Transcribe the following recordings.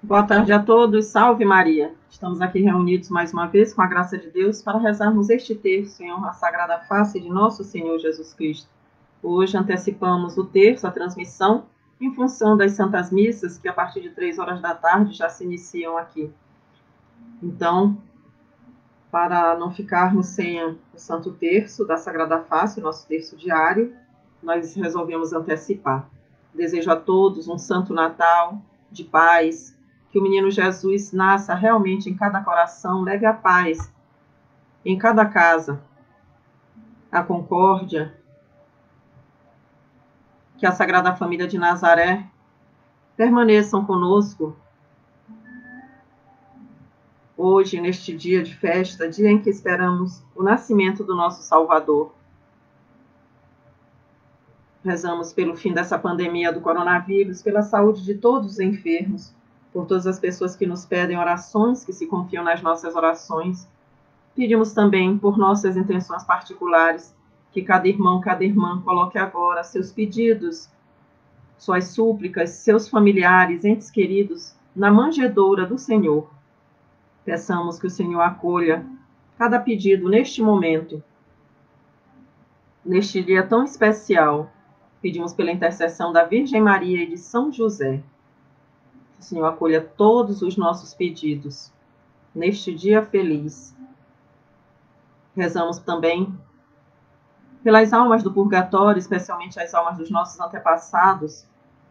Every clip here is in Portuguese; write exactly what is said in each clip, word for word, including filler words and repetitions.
Boa tarde a todos, salve Maria! Estamos aqui reunidos mais uma vez com a graça de Deus para rezarmos este terço em honra à Sagrada Face de nosso Senhor Jesus Cristo. Hoje antecipamos o terço, a transmissão, em função das Santas Missas, que a partir de três horas da tarde já se iniciam aqui. Então, para não ficarmos sem o Santo Terço da Sagrada Face, nosso terço diário, nós resolvemos antecipar. Desejo a todos um Santo Natal de paz, que o menino Jesus nasça realmente em cada coração, leve a paz em cada casa, a concórdia, que a Sagrada Família de Nazaré permaneçam conosco hoje, neste dia de festa, dia em que esperamos o nascimento do nosso Salvador. Rezamos pelo fim dessa pandemia do coronavírus, pela saúde de todos os enfermos, por todas as pessoas que nos pedem orações, que se confiam nas nossas orações. Pedimos também por nossas intenções particulares, que cada irmão, cada irmã coloque agora seus pedidos, suas súplicas, seus familiares, entes queridos, na manjedoura do Senhor. Peçamos que o Senhor acolha cada pedido neste momento, neste dia tão especial. Pedimos pela intercessão da Virgem Maria e de São José. Que o Senhor acolha todos os nossos pedidos neste dia feliz. Rezamos também pelas almas do purgatório, especialmente as almas dos nossos antepassados,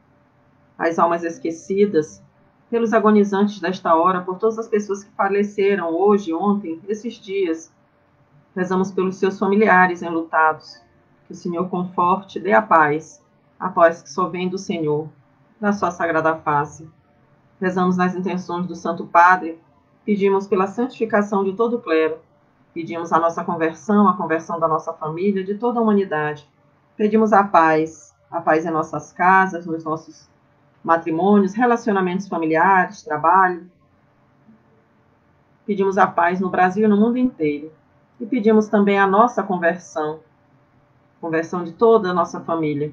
as almas esquecidas, pelos agonizantes desta hora, por todas as pessoas que faleceram hoje, ontem, esses dias. Rezamos pelos seus familiares enlutados. Que o Senhor conforte, dê a paz, a paz que só vem do Senhor, da sua sagrada face. Rezamos nas intenções do Santo Padre, pedimos pela santificação de todo o clero, pedimos a nossa conversão, a conversão da nossa família, de toda a humanidade. Pedimos a paz, a paz em nossas casas, nos nossos matrimônios, relacionamentos familiares, trabalho. Pedimos a paz no Brasil e no mundo inteiro. E pedimos também a nossa conversão, conversão de toda a nossa família.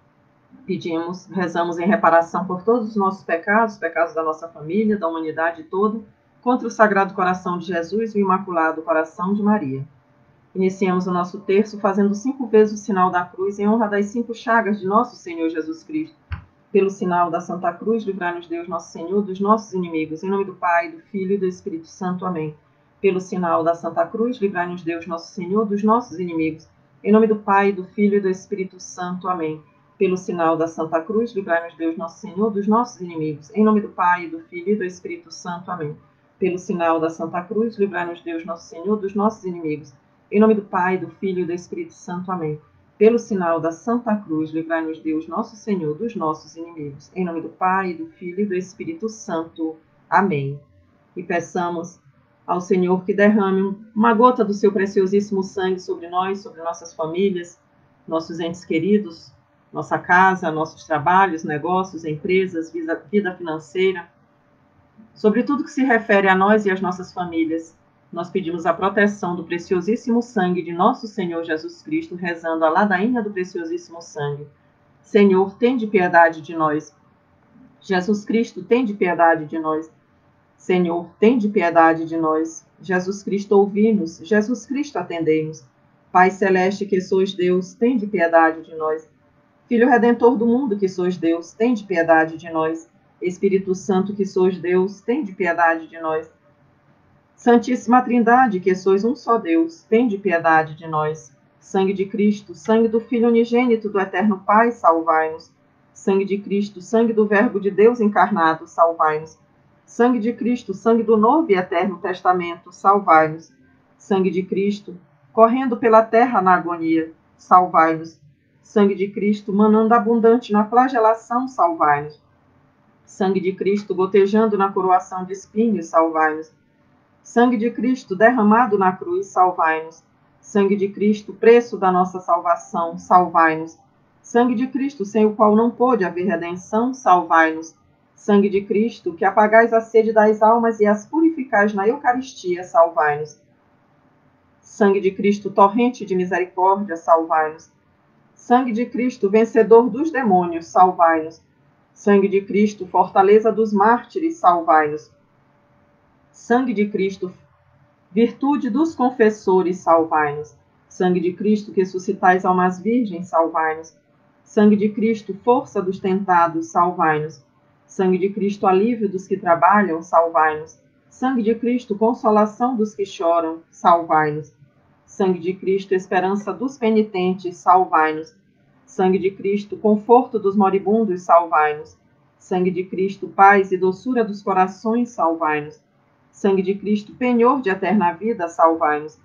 Pedimos, rezamos em reparação por todos os nossos pecados, pecados da nossa família, da humanidade toda, contra o Sagrado Coração de Jesus e o Imaculado Coração de Maria. Iniciamos o nosso terço fazendo cinco vezes o sinal da cruz em honra das cinco chagas de nosso Senhor Jesus Cristo. Pelo sinal da Santa Cruz, livrai-nos Deus, nosso Senhor, dos nossos inimigos. Em nome do Pai, do Filho e do Espírito Santo. Amém. Pelo sinal da Santa Cruz, livrai-nos Deus, nosso Senhor, dos nossos inimigos. Em nome do Pai, do Filho e do Espírito Santo. Amém. Pelo sinal da Santa Cruz, livrai-nos Deus, nosso Senhor, dos nossos inimigos. Em nome do Pai, do Filho e do Espírito Santo. Amém. Pelo sinal da Santa Cruz, livrai-nos Deus, nosso Senhor, dos nossos inimigos. Em nome do Pai, do Filho e do Espírito Santo. Amém. Pelo sinal da Santa Cruz, livrai-nos Deus, nosso Senhor, dos nossos inimigos. Em nome do Pai, do Filho e do Espírito Santo. Amém. E peçamos ao Senhor que derrame uma gota do seu preciosíssimo sangue sobre nós, sobre nossas famílias, nossos entes queridos, nossa casa, nossos trabalhos, negócios, empresas, vida, vida financeira, sobre tudo que se refere a nós e às nossas famílias. Nós pedimos a proteção do preciosíssimo sangue de nosso Senhor Jesus Cristo, rezando a ladainha do preciosíssimo sangue. Senhor, tende piedade de nós. Jesus Cristo, tende piedade de nós. Senhor, tende piedade de nós. Jesus Cristo, ouvi-nos. Jesus Cristo, atendei-nos. Pai celeste, que sois Deus, tende piedade de nós. Filho Redentor do mundo, que sois Deus, tende piedade de nós. Espírito Santo, que sois Deus, tende piedade de nós. Santíssima Trindade, que sois um só Deus, tende piedade de nós. Sangue de Cristo, sangue do Filho unigênito do Eterno Pai, salvai-nos. Sangue de Cristo, sangue do Verbo de Deus encarnado, salvai-nos. Sangue de Cristo, sangue do Novo e Eterno Testamento, salvai-nos. Sangue de Cristo, correndo pela terra na agonia, salvai-nos. Sangue de Cristo, manando abundante na flagelação, salvai-nos. Sangue de Cristo, gotejando na coroação de espinhos, salvai-nos. Sangue de Cristo, derramado na cruz, salvai-nos. Sangue de Cristo, preço da nossa salvação, salvai-nos. Sangue de Cristo, sem o qual não pôde haver redenção, salvai-nos. Sangue de Cristo, que apagais a sede das almas e as purificais na Eucaristia, salvai-nos. Sangue de Cristo, torrente de misericórdia, salvai-nos. Sangue de Cristo, vencedor dos demônios, salvai-nos. Sangue de Cristo, fortaleza dos mártires, salvai-nos. Sangue de Cristo, virtude dos confessores, salvai-nos. Sangue de Cristo, que suscitais almas virgens, salvai-nos. Sangue de Cristo, força dos tentados, salvai-nos. Sangue de Cristo, alívio dos que trabalham, salvai-nos. Sangue de Cristo, consolação dos que choram, salvai-nos. Sangue de Cristo, esperança dos penitentes, salvai-nos. Sangue de Cristo, conforto dos moribundos, salvai-nos. Sangue de Cristo, paz e doçura dos corações, salvai-nos. Sangue de Cristo, penhor de eterna vida, salvai-nos.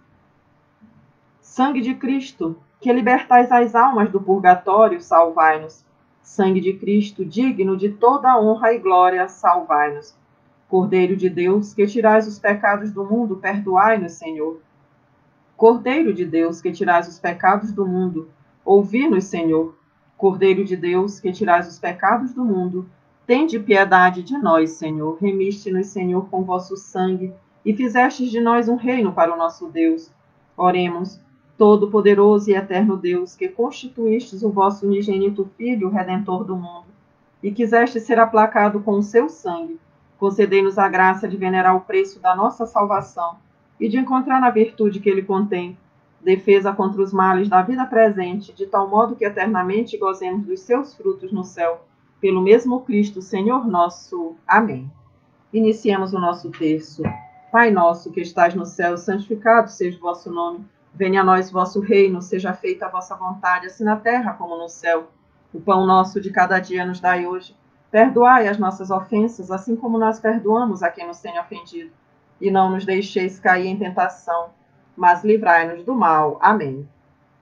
Sangue de Cristo, que libertais as almas do purgatório, salvai-nos. Sangue de Cristo, digno de toda honra e glória, salvai-nos. Cordeiro de Deus, que tirais os pecados do mundo, perdoai-nos, Senhor. Cordeiro de Deus, que tirais os pecados do mundo, ouvi-nos, Senhor. Cordeiro de Deus, que tirais os pecados do mundo, tende piedade de nós, Senhor. Remiste-nos, Senhor, com vosso sangue, e fizestes de nós um reino para o nosso Deus. Oremos. Todo-poderoso e eterno Deus, que constituístes o vosso unigênito Filho, Redentor do mundo, e quiseste ser aplacado com o seu sangue, concedei-nos a graça de venerar o preço da nossa salvação e de encontrar na virtude que ele contém defesa contra os males da vida presente, de tal modo que eternamente gozemos dos seus frutos no céu, pelo mesmo Cristo, Senhor nosso. Amém. Iniciemos o nosso terço. Pai nosso, que estais no céu, santificado seja o vosso nome. Venha a nós vosso reino, seja feita a vossa vontade, assim na terra como no céu. O pão nosso de cada dia nos dai hoje. Perdoai as nossas ofensas, assim como nós perdoamos a quem nos tem ofendido. E não nos deixeis cair em tentação, mas livrai-nos do mal. Amém.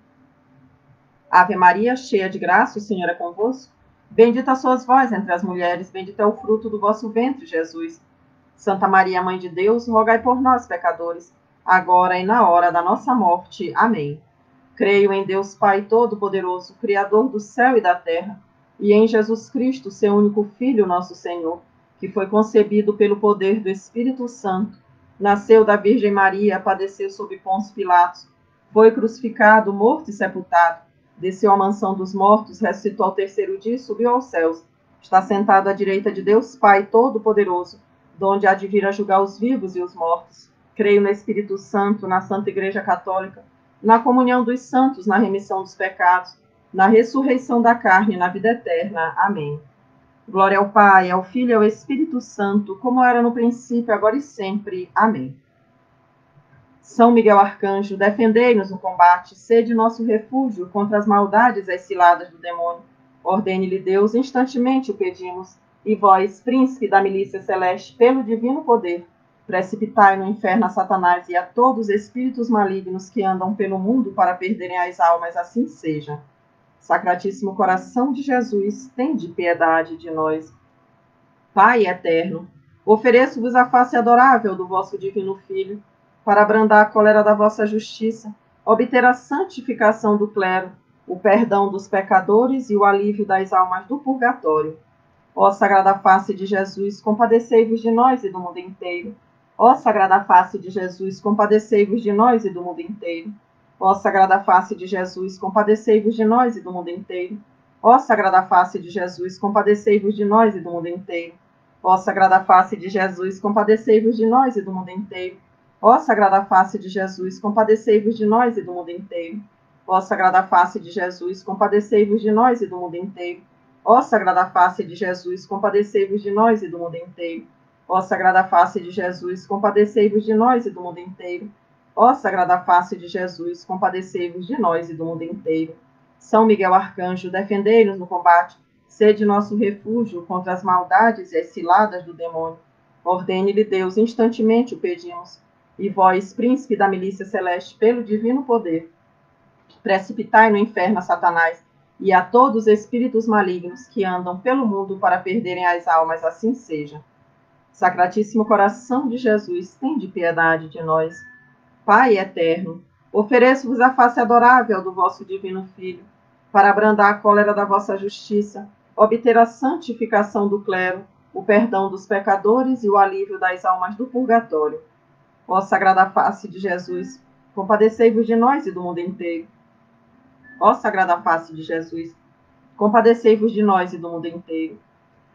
Ave Maria, cheia de graça, o Senhor é convosco. Bendita sois vós entre as mulheres, bendito é o fruto do vosso ventre, Jesus. Santa Maria, Mãe de Deus, rogai por nós, pecadores, agora e na hora da nossa morte. Amém. Creio em Deus Pai Todo-Poderoso, Criador do céu e da terra, e em Jesus Cristo, seu único Filho, nosso Senhor, que foi concebido pelo poder do Espírito Santo, nasceu da Virgem Maria, padeceu sob Pôncio Pilatos, foi crucificado, morto e sepultado, desceu à mansão dos mortos, ressuscitou ao terceiro dia e subiu aos céus. Está sentado à direita de Deus Pai Todo-Poderoso, donde há de vir a julgar os vivos e os mortos. Creio no Espírito Santo, na Santa Igreja Católica, na comunhão dos santos, na remissão dos pecados, na ressurreição da carne e na vida eterna. Amém. Glória ao Pai, ao Filho e ao Espírito Santo, como era no princípio, agora e sempre. Amém. São Miguel Arcanjo, defendei-nos no combate, sede nosso refúgio contra as maldades e as ciladas do demônio. Ordene-lhe Deus, instantemente o pedimos, e vós, príncipe da milícia celeste, pelo divino poder, precipitai no inferno a Satanás e a todos os espíritos malignos que andam pelo mundo para perderem as almas, assim seja. Sacratíssimo coração de Jesus, tende piedade de nós. Pai eterno, ofereço-vos a face adorável do vosso divino Filho, para abrandar a cólera da vossa justiça, obter a santificação do clero, o perdão dos pecadores e o alívio das almas do purgatório. Ó Sagrada Face de Jesus, compadecei-vos de nós e do mundo inteiro. Ó Sagrada Face de Jesus, compadecei-vos de nós e do mundo inteiro. Ó Sagrada Face de Jesus, compadecei-vos de nós e do mundo inteiro. Ó Sagrada Face de Jesus, compadecei-vos de nós e do mundo inteiro. Ó Sagrada Face de Jesus, compadecei-vos de nós e do mundo inteiro. Ó Sagrada Face de Jesus, compadecei-vos de nós e do mundo inteiro. Ó Sagrada Face de Jesus, compadecei-vos de nós e do mundo inteiro. Ó Sagrada Face de Jesus, compadecei-vos de nós e do mundo inteiro. Ó Sagrada Face de Jesus, compadecei-vos de nós e do mundo inteiro. Ó Sagrada Face de Jesus, compadecei-vos de nós e do mundo inteiro. São Miguel Arcanjo, defendei-nos no combate, sede nosso refúgio contra as maldades e as ciladas do demônio. Ordene-lhe Deus, instantemente o pedimos. E vós, príncipe da milícia celeste, pelo divino poder, precipitai no inferno a Satanás e a todos os espíritos malignos que andam pelo mundo para perderem as almas, assim seja. Sacratíssimo coração de Jesus, tende piedade de nós. Pai eterno, ofereço-vos a face adorável do vosso divino Filho, para abrandar a cólera da vossa justiça, obter a santificação do clero, o perdão dos pecadores e o alívio das almas do purgatório. Ó Sagrada Face de Jesus, compadecei-vos de nós e do mundo inteiro. Ó Sagrada Face de Jesus, compadecei-vos de nós e do mundo inteiro.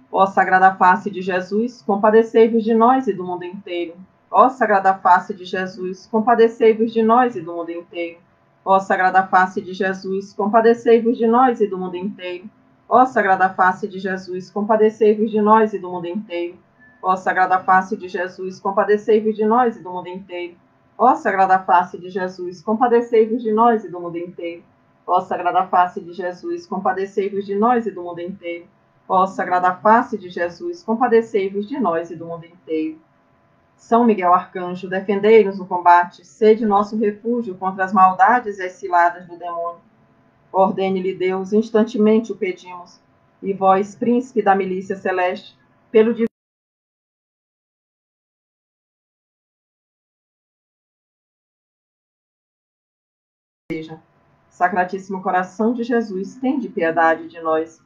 Ó Sagrada Face de Jesus, compadecei-vos de nós e do mundo inteiro. Ó Sagrada Face de Jesus, compadecei-vos de nós e do mundo inteiro. Ó Sagrada Face de Jesus, compadecei-vos de nós e do mundo inteiro. Ó Sagrada Face de Jesus, compadecei-vos de nós e do mundo inteiro. Ó Sagrada Face de Jesus, compadecei-vos de nós e do mundo inteiro. Ó Sagrada Face de Jesus, compadecei-vos de nós e do mundo inteiro. Ó Sagrada Face de Jesus, compadecei-vos de nós e do mundo inteiro. Ó Sagrada Face de Jesus, compadecei-vos de nós e do mundo inteiro. São Miguel Arcanjo, defendei-nos no combate, sede nosso refúgio contra as maldades e as ciladas do demônio. Ordene-lhe Deus, instantemente o pedimos, e vós, príncipe da milícia celeste, pelo divino seja. Sacratíssimo coração de Jesus, tende piedade de nós.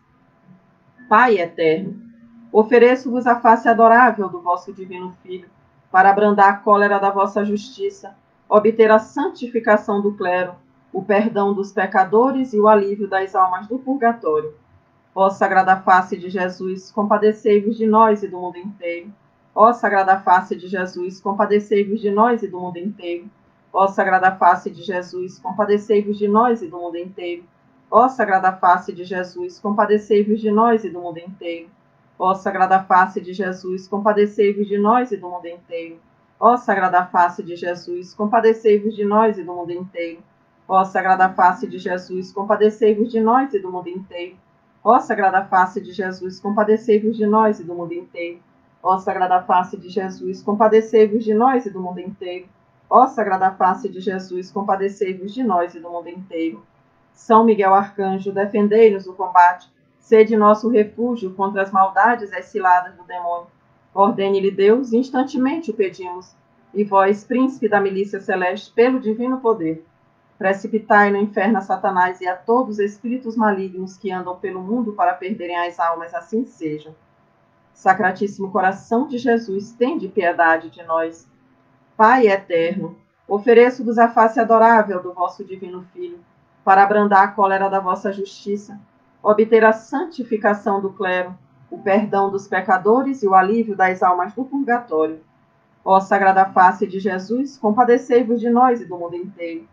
Pai eterno, ofereço-vos a face adorável do vosso divino Filho, para abrandar a cólera da vossa justiça, obter a santificação do clero, o perdão dos pecadores e o alívio das almas do purgatório. Ó Sagrada Face de Jesus, compadecei-vos de nós e do mundo inteiro. Ó Sagrada Face de Jesus, compadecei-vos de nós e do mundo inteiro. Ó Sagrada Face de Jesus, compadecei-vos de nós e do mundo inteiro. Ó Sagrada Face de Jesus, compadecei-vos de nós e do mundo inteiro. Ó Sagrada Face de Jesus, compadecei-vos de nós e do mundo inteiro. Ó Sagrada Face de Jesus, compadecei-vos de nós e do mundo inteiro. Ó Sagrada Face de Jesus, compadecei-vos de nós e do mundo inteiro. Ó Sagrada Face de Jesus, compadecei-vos de nós e do mundo inteiro. Ó Sagrada Face de Jesus, compadecei-vos de nós e do mundo inteiro. Ó Sagrada Face de Jesus, compadecei-vos de nós e do mundo inteiro. São Miguel Arcanjo, defendei-nos no combate, sede nosso refúgio contra as maldades e as ciladas do demônio. Ordene-lhe Deus, instantemente o pedimos, e vós, príncipe da milícia celeste, pelo divino poder, precipitai no inferno a Satanás e a todos os espíritos malignos que andam pelo mundo para perderem as almas, assim seja. Sacratíssimo coração de Jesus, tende piedade de nós. Pai eterno, ofereço-vos a face adorável do vosso divino Filho, para abrandar a cólera da vossa justiça, obter a santificação do clero, o perdão dos pecadores e o alívio das almas do purgatório. Ó Sagrada Face de Jesus, compadecei-vos de nós e do mundo inteiro.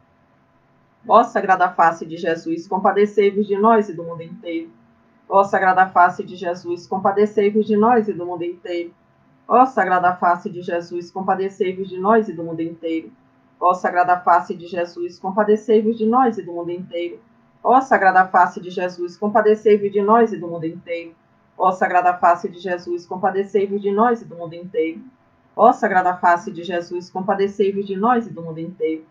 Ó Sagrada Face de Jesus, compadecei-vos de nós e do mundo inteiro. Ó Sagrada Face de Jesus, compadecei-vos de nós e do mundo inteiro. Ó Sagrada Face de Jesus, compadecei-vos de nós e do mundo inteiro. Ó Sagrada Face de Jesus, compadecei-vos de nós e do mundo inteiro. Ó Sagrada Face de Jesus, compadecei-vos de nós e do mundo inteiro. Ó Sagrada Face de Jesus, compadecei-vos de nós e do mundo inteiro. Ó Sagrada Face de Jesus, compadecei-vos de nós e do mundo inteiro.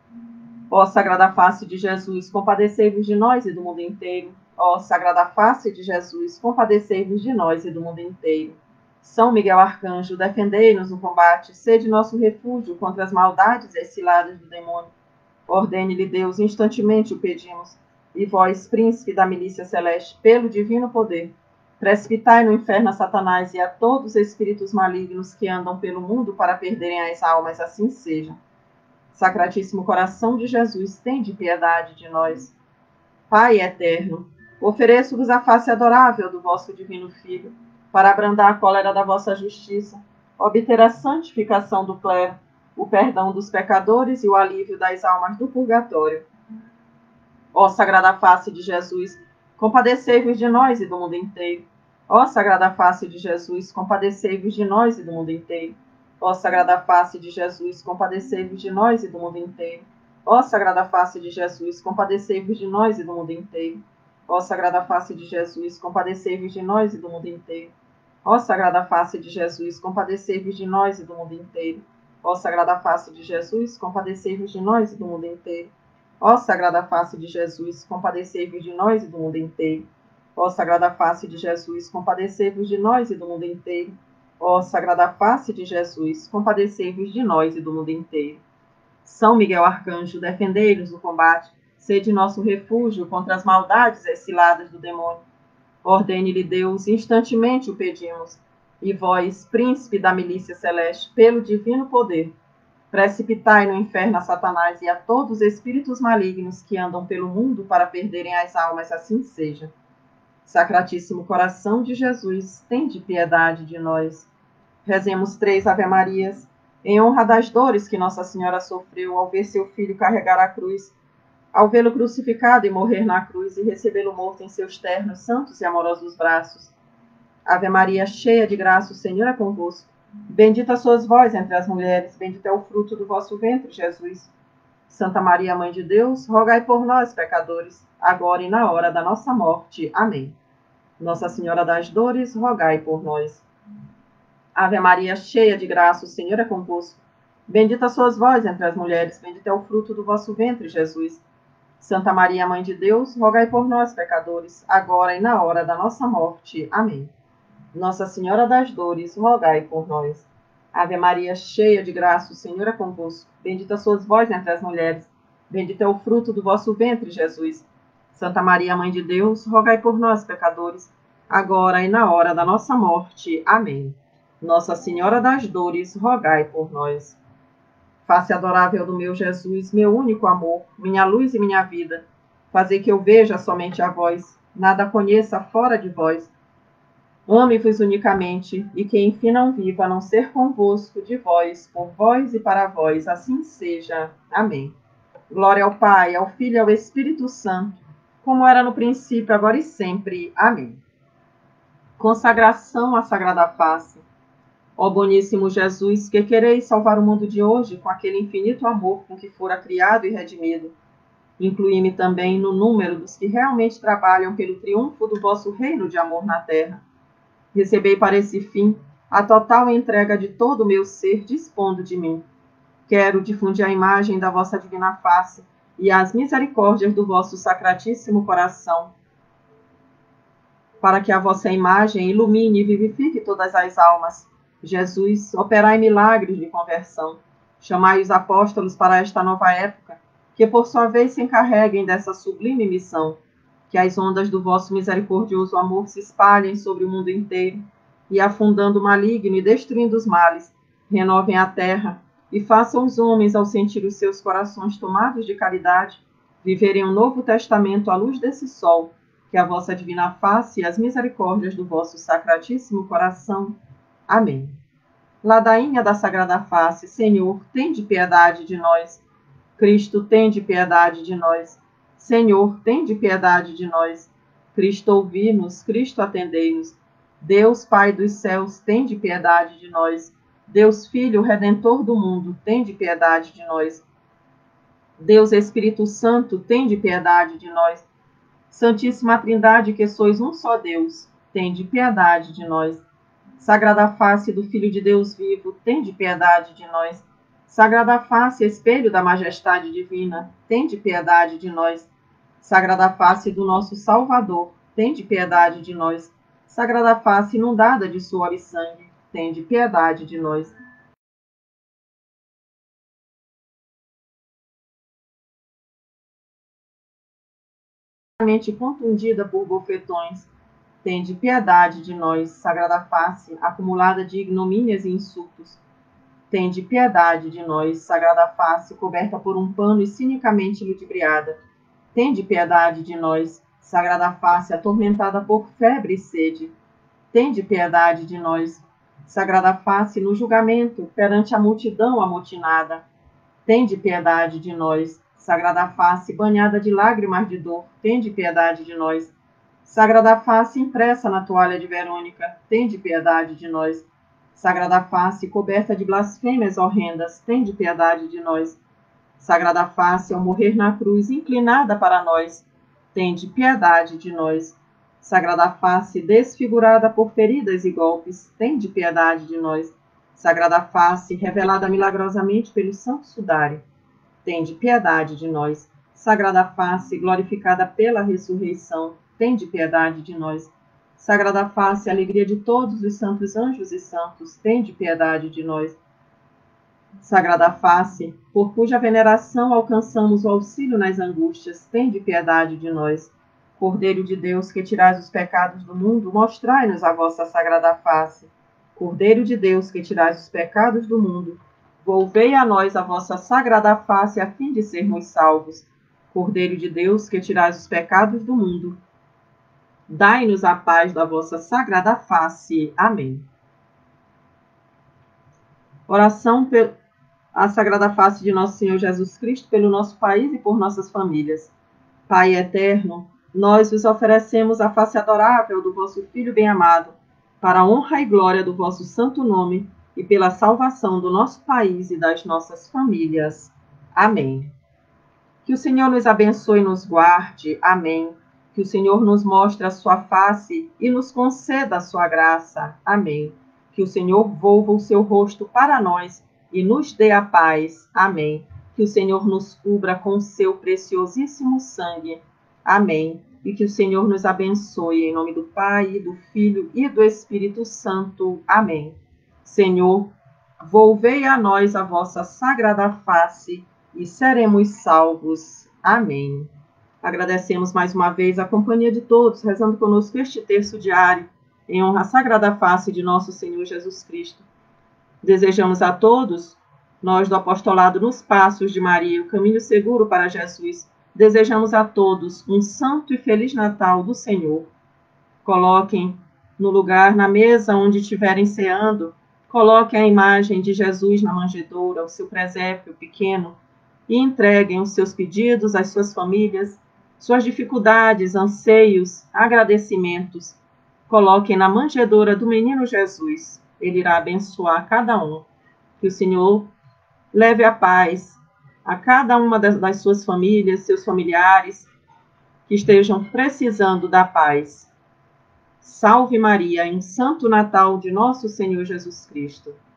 Ó Sagrada Face de Jesus, compadecei-vos de nós e do mundo inteiro. Ó Sagrada Face de Jesus, compadecei-vos de nós e do mundo inteiro. São Miguel Arcanjo, defendei-nos no combate, sede nosso refúgio contra as maldades e as ciladas do demônio. Ordene-lhe Deus, instantemente o pedimos, e vós, príncipe da milícia celeste, pelo divino poder, precipitai no inferno a Satanás e a todos os espíritos malignos que andam pelo mundo para perderem as almas, assim seja. Sacratíssimo coração de Jesus, tende piedade de nós. Pai eterno, ofereço-vos a face adorável do vosso divino Filho, para abrandar a cólera da vossa justiça, obter a santificação do clero, o perdão dos pecadores e o alívio das almas do purgatório. Ó Sagrada Face de Jesus, compadecei-vos de nós e do mundo inteiro. Ó Sagrada Face de Jesus, compadecei-vos de nós e do mundo inteiro. Ó Sagrada Face de Jesus, compadecei-vos de nós e do mundo inteiro. Ó Sagrada Face de Jesus, compadecei-vos de nós e do mundo inteiro. Ó Sagrada Face de Jesus, compadecei-vos de nós e do mundo inteiro. Ó Sagrada Face de Jesus, compadecei-vos de nós e do mundo inteiro. Ó Sagrada Face de Jesus, compadecei-vos de nós e do mundo inteiro. Ó Sagrada Face de Jesus, compadecei-vos de nós e do mundo inteiro. Ó Sagrada Face de Jesus, compadecei-vos de nós e do mundo inteiro. Ó Sagrada Face de Jesus, compadecei-vos de nós e do mundo inteiro. São Miguel Arcanjo, defendei-nos no combate, sede nosso refúgio contra as maldades e as ciladas do demônio. Ordene-lhe Deus, instantemente o pedimos, e vós, príncipe da milícia celeste, pelo divino poder, precipitai no inferno a Satanás e a todos os espíritos malignos que andam pelo mundo para perderem as almas, assim seja. Sacratíssimo coração de Jesus, tende piedade de nós. Rezemos três Ave-Marias, em honra das dores que Nossa Senhora sofreu ao ver seu filho carregar a cruz, ao vê-lo crucificado e morrer na cruz e recebê-lo morto em seus ternos, santos e amorosos braços. Ave Maria, cheia de graça, o Senhor é convosco. Bendita sois vós entre as mulheres, bendito é o fruto do vosso ventre, Jesus. Santa Maria, Mãe de Deus, rogai por nós, pecadores, agora e na hora da nossa morte. Amém. Nossa Senhora das Dores, rogai por nós. Ave Maria, cheia de graça, o Senhor é convosco. Bendita sois vós entre as mulheres, bendito é o fruto do vosso ventre, Jesus. Santa Maria, Mãe de Deus, rogai por nós, pecadores, agora e na hora da nossa morte. Amém. Nossa Senhora das Dores, rogai por nós. Ave Maria, cheia de graça, o Senhor é convosco. Bendita sois vós entre as mulheres, bendito é o fruto do vosso ventre, Jesus. Santa Maria, Mãe de Deus, rogai por nós, pecadores, agora e na hora da nossa morte. Amém. Nossa Senhora das Dores, rogai por nós. Face adorável do meu Jesus, meu único amor, minha luz e minha vida, fazei que eu veja somente a vós, nada conheça fora de vós. Ame-vos unicamente, e que enfim não viva a não ser convosco, de vós, por vós e para vós, assim seja. Amém. Glória ao Pai, ao Filho e ao Espírito Santo, como era no princípio, agora e sempre. Amém. Consagração à Sagrada Face. Ó boníssimo Jesus, que quereis salvar o mundo de hoje com aquele infinito amor com que fora criado e redimido, incluí-me também no número dos que realmente trabalham pelo triunfo do vosso reino de amor na terra. Recebei para esse fim a total entrega de todo o meu ser, dispondo de mim. Quero difundir a imagem da vossa divina face e as misericórdias do vosso sacratíssimo coração, para que a vossa imagem ilumine e vivifique todas as almas. Jesus, operai milagres de conversão. Chamai os apóstolos para esta nova época, que por sua vez se encarreguem dessa sublime missão. Que as ondas do vosso misericordioso amor se espalhem sobre o mundo inteiro, e afundando o maligno e destruindo os males, renovem a terra, e façam os homens, ao sentir os seus corações tomados de caridade, viverem um novo testamento à luz desse sol, que a vossa divina face e as misericórdias do vosso sacratíssimo coração. Amém. Ladainha da Sagrada Face, Senhor, tende piedade de nós. Cristo, tende piedade de nós. Senhor, tende piedade de nós. Cristo, ouvi-nos. Cristo, atendei-nos. Deus, Pai dos céus, tende piedade de nós. Deus, Filho, Redentor do mundo, tende piedade de nós. Deus, Espírito Santo, tende piedade de nós. Santíssima Trindade, que sois um só Deus, tende piedade de nós. Sagrada face do Filho de Deus vivo, tende piedade de nós. Sagrada face, espelho da majestade divina, tende piedade de nós. Sagrada face do nosso Salvador, tende piedade de nós. Sagrada face inundada de suor e sangue, tende piedade de nós. Contundida por bofetões, tende piedade de nós. Sagrada face, acumulada de ignomínias e insultos, tende piedade de nós. Sagrada face, coberta por um pano e cinicamente ludibriada, tende piedade de nós. Sagrada face, atormentada por febre e sede, tende piedade de nós. Sagrada face, no julgamento, perante a multidão amotinada, tende piedade de nós. Sagrada face, banhada de lágrimas de dor, tende piedade de nós. Sagrada face, impressa na toalha de Verônica, tende piedade de nós. Sagrada face, coberta de blasfêmias horrendas, tende piedade de nós. Sagrada face, ao morrer na cruz, inclinada para nós, tende piedade de nós. Sagrada face, desfigurada por feridas e golpes, tende piedade de nós. Sagrada face, revelada milagrosamente pelo Santo Sudário, tende piedade de nós. Sagrada face, glorificada pela ressurreição, tende piedade de nós. Sagrada face, alegria de todos os santos anjos e santos, tende piedade de nós. Sagrada face, por cuja veneração alcançamos o auxílio nas angústias, tende piedade de nós. Cordeiro de Deus, que tirais os pecados do mundo, mostrai-nos a vossa sagrada face. Cordeiro de Deus, que tirais os pecados do mundo, volvei a nós a vossa sagrada face, a fim de sermos salvos. Cordeiro de Deus, que tirais os pecados do mundo, Dai-nos a paz da vossa sagrada face. Amém. Oração à sagrada face de nosso Senhor Jesus Cristo pelo nosso país e por nossas famílias. Pai eterno, nós vos oferecemos a face adorável do vosso Filho bem-amado, para a honra e glória do vosso santo nome e pela salvação do nosso país e das nossas famílias. Amém. Que o Senhor nos abençoe e nos guarde. Amém. Que o Senhor nos mostre a sua face e nos conceda a sua graça. Amém. Que o Senhor volva o seu rosto para nós e nos dê a paz. Amém. Que o Senhor nos cubra com o seu preciosíssimo sangue. Amém. E que o Senhor nos abençoe, em nome do Pai, do Filho e do Espírito Santo. Amém. Senhor, volvei a nós a vossa sagrada face e seremos salvos. Amém. Agradecemos mais uma vez a companhia de todos, rezando conosco este terço diário, em honra à sagrada face de nosso Senhor Jesus Cristo. Desejamos a todos, nós do Apostolado nos Passos de Maria, o caminho seguro para Jesus, desejamos a todos um santo e feliz Natal do Senhor. Coloquem no lugar, na mesa onde estiverem ceando, coloquem a imagem de Jesus na manjedoura, o seu presépio pequeno, e entreguem os seus pedidos às suas famílias, suas dificuldades, anseios, agradecimentos. Coloquem na manjedoura do menino Jesus. Ele irá abençoar cada um. Que o Senhor leve a paz a cada uma das suas famílias, seus familiares, que estejam precisando da paz. Salve Maria, em Santo Natal de nosso Senhor Jesus Cristo.